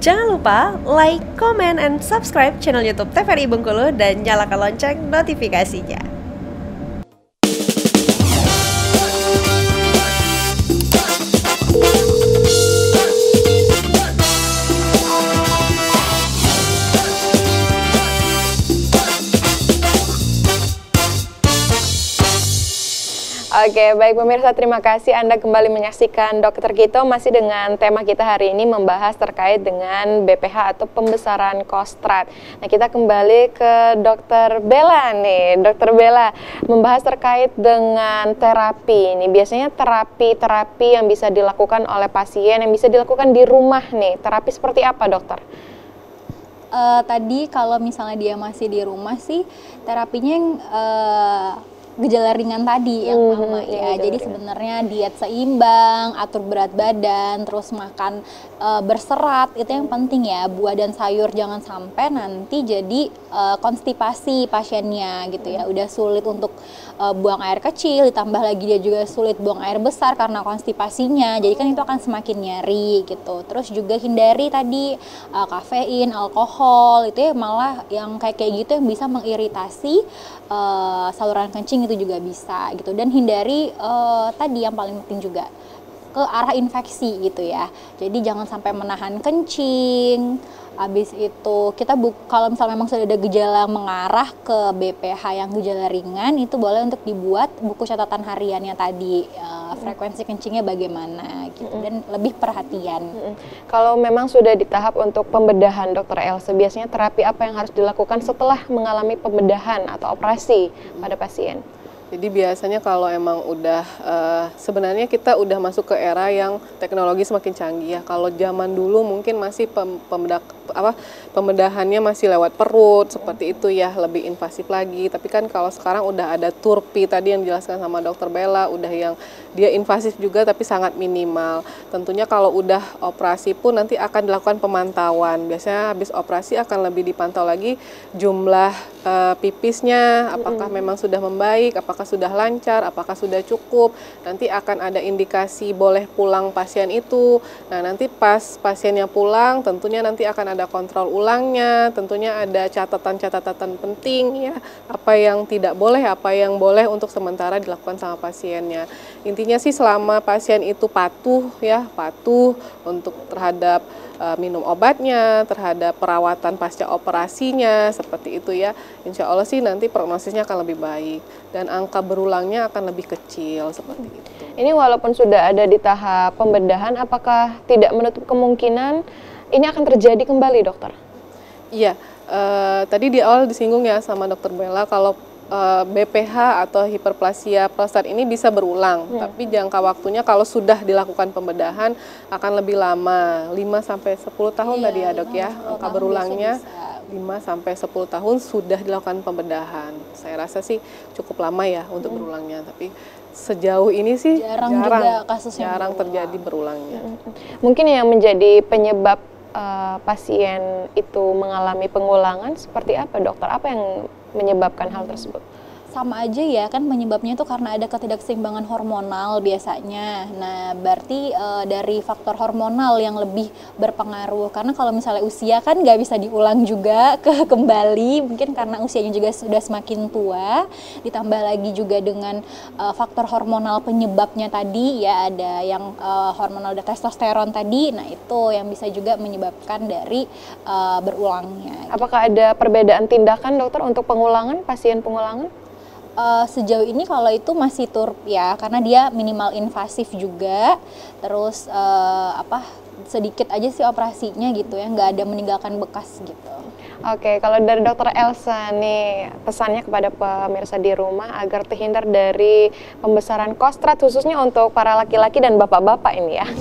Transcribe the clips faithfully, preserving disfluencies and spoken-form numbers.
Jangan lupa like, comment, and subscribe channel YouTube T V R I Bengkulu dan nyalakan lonceng notifikasinya. Oke, baik pemirsa, terima kasih Anda kembali menyaksikan Dokter Kito, masih dengan tema kita hari ini membahas terkait dengan B P H atau pembesaran kostrat. Nah, kita kembali ke Dokter Bella nih. Dokter Bella membahas terkait dengan terapi. Ini biasanya terapi-terapi yang bisa dilakukan oleh pasien, yang bisa dilakukan di rumah nih. Terapi seperti apa, dokter? Uh, tadi kalau misalnya dia masih di rumah sih, terapinya yang uh, gejala ringan tadi yang hmm, lama ya. ya. Jadi sebenarnya diet seimbang, atur berat badan, terus makan e, berserat itu yang penting ya. Buah dan sayur jangan sampai nanti jadi e, konstipasi pasiennya gitu ya. Udah sulit untuk e, buang air kecil, ditambah lagi dia juga sulit buang air besar karena konstipasinya. Jadi kan itu akan semakin nyeri gitu. Terus juga hindari tadi e, kafein, alkohol, itu ya malah yang kayak kayak gitu yang bisa mengiritasi e, saluran kencing itu juga bisa gitu. Dan hindari uh, tadi yang paling penting juga ke arah infeksi gitu ya. Jadi jangan sampai menahan kencing. Habis itu kita kalau misalnya memang sudah ada gejala mengarah ke B P H yang gejala ringan, itu boleh untuk dibuat buku catatan hariannya tadi, uh, frekuensi kencingnya bagaimana gitu, mm-hmm. dan lebih perhatian. Mm-hmm. Kalau memang sudah di tahap untuk pembedahan, Dokter Elsa, biasanya terapi apa yang harus dilakukan setelah mengalami pembedahan atau operasi mm-hmm. pada pasien? Jadi biasanya kalau emang udah uh, sebenarnya kita udah masuk ke era yang teknologi semakin canggih ya. Kalau zaman dulu mungkin masih pem, pembedak, apa, pembedahannya masih lewat perut seperti itu ya, lebih invasif lagi. Tapi kan kalau sekarang udah ada turpi tadi yang dijelaskan sama Dokter Bella, udah yang dia invasif juga tapi sangat minimal. Tentunya kalau udah operasi pun nanti akan dilakukan pemantauan. Biasanya habis operasi akan lebih dipantau lagi jumlah uh, pipisnya, apakah mm-hmm. memang sudah membaik, apakah sudah lancar, apakah sudah cukup. Nanti akan ada indikasi boleh pulang pasien itu. Nah, nanti pas pasiennya pulang, tentunya nanti akan ada kontrol ulangnya, tentunya ada catatan-catatan penting ya, apa yang tidak boleh, apa yang boleh untuk sementara dilakukan sama pasiennya. Intinya sih selama pasien itu patuh ya, patuh untuk terhadap uh, minum obatnya, terhadap perawatan pasca operasinya, seperti itu ya. Insya Allah sih nanti prognosisnya akan lebih baik dan angka berulangnya akan lebih kecil seperti itu. Ini walaupun sudah ada di tahap pembedahan, apakah tidak menutup kemungkinan ini akan terjadi kembali, dokter? Iya, uh, tadi di awal disinggung ya sama Dokter Bella kalau uh, B P H atau hiperplasia prostat ini bisa berulang, hmm. tapi jangka waktunya kalau sudah dilakukan pembedahan akan lebih lama, lima sampai sepuluh tahun iya, tadi ya dok ya, angka berulangnya lima sampai sepuluh tahun sudah dilakukan pembedahan. Saya rasa sih cukup lama ya untuk hmm. berulangnya, tapi sejauh ini sih jarang, jarang juga kasusnya jarang berulang. terjadi berulangnya. Mungkin yang menjadi penyebab uh, pasien itu mengalami pengulangan seperti apa, dokter? Apa yang menyebabkan hal tersebut? Sama aja ya, kan penyebabnya itu karena ada ketidakseimbangan hormonal biasanya. Nah, berarti e, dari faktor hormonal yang lebih berpengaruh. Karena kalau misalnya usia kan nggak bisa diulang juga ke kembali, mungkin karena usianya juga sudah semakin tua. Ditambah lagi juga dengan e, faktor hormonal penyebabnya tadi ya, ada yang e, hormonal testosteron tadi. Nah, itu yang bisa juga menyebabkan dari e, berulangnya. Apakah ada perbedaan tindakan, dokter, untuk pengulangan, pasien pengulangan? Uh, sejauh ini kalau itu masih turp ya, karena dia minimal invasif juga, terus uh, apa sedikit aja sih operasinya gitu ya, nggak ada meninggalkan bekas gitu. Oke, kalau dari Dokter Elsa nih, pesannya kepada pemirsa di rumah agar terhindar dari pembesaran kostrat khususnya untuk para laki-laki dan bapak-bapak ini ya.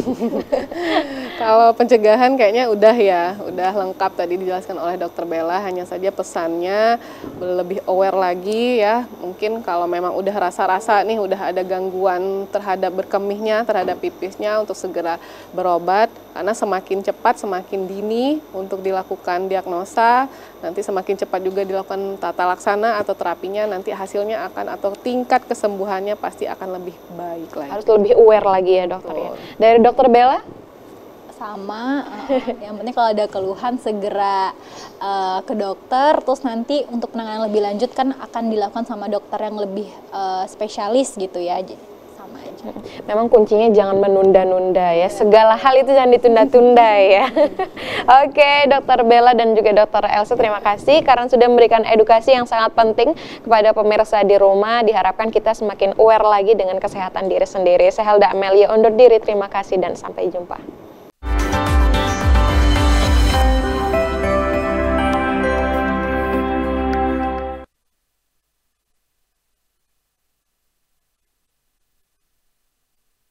Kalau pencegahan kayaknya udah ya, udah lengkap tadi dijelaskan oleh Dokter Bella, hanya saja pesannya lebih aware lagi ya. Mungkin kalau memang udah rasa-rasa nih udah ada gangguan terhadap berkemihnya, terhadap pipisnya, untuk segera berobat, karena semakin cepat semakin dini untuk dilakukan diagnosa, nanti semakin cepat juga dilakukan tata laksana atau terapinya, nanti hasilnya akan atau tingkat kesembuhannya pasti akan lebih baik lagi. Harus lebih aware lagi ya dokter. Betul. Ya. Dari Dokter Bella? Sama, uh, yang penting kalau ada keluhan segera uh, ke dokter, terus nanti untuk penanganan lebih lanjut kan akan dilakukan sama dokter yang lebih uh, spesialis gitu ya. Jadi sama aja. Memang kuncinya jangan menunda-nunda ya. Segala hal itu jangan ditunda-tunda ya. Oke, Dokter Bella dan juga Dokter Elsa, terima kasih karena sudah memberikan edukasi yang sangat penting kepada pemirsa di rumah. Diharapkan kita semakin aware lagi dengan kesehatan diri sendiri. Saya Helda Amelia undur diri. Terima kasih dan sampai jumpa.